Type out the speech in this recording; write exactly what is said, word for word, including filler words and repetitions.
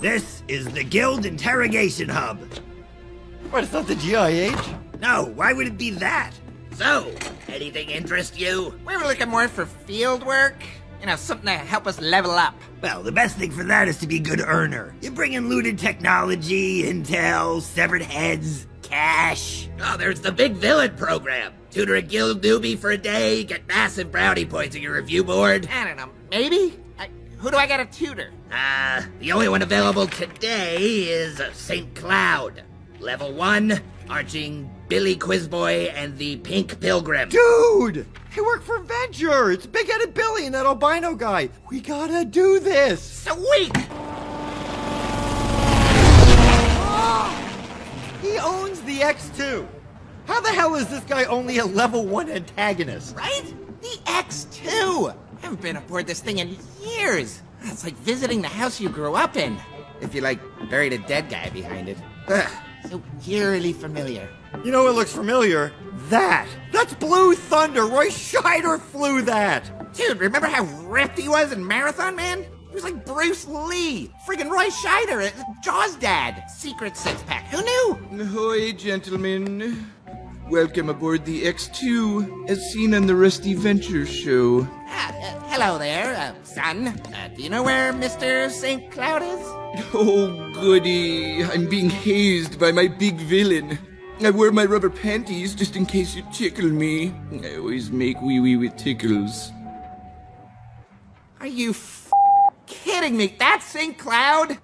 This is the Guild Interrogation Hub. What, it's not the G I H? No, why would it be that? So, anything interest you? We were looking more for field work. You know, something to help us level up. Well, the best thing for that is to be a good earner. You bring in looted technology, intel, severed heads, cash. Oh, there's the Big Villain program. Tutor a guild newbie for a day, get massive brownie points on your review board. I don't know, maybe? I, who do I got to tutor? Uh, the only one available today is Saint Cloud. Level one, arching Billy Quizboy and the Pink Pilgrim. Dude! He worked for Venture! It's Big-Headed Billy and that albino guy! We gotta do this! Sweet! Oh! He owns the X two! How the hell is this guy only a level one antagonist? Right? The X two! I haven't been aboard this thing in years! It's like visiting the house you grew up in. If you, like, buried a dead guy behind it. Ugh, so eerily familiar. You know what looks familiar? That! That's Blue Thunder! Roy Scheider flew that! Dude, remember how ripped he was in Marathon Man? He was like Bruce Lee! Friggin' Roy Scheider, uh, Jaws' dad! Secret six-pack, who knew? Ahoy, gentlemen. Welcome aboard the X two, as seen on the Rusty Venture show. Ah, uh, hello there, uh, son. Uh, do you know where Mister Saint Cloud is? Oh, goody. I'm being hazed by my big villain. I wear my rubber panties just in case you tickle me. I always make wee-wee with tickles. Are you f***ing kidding me? That's Saint Cloud?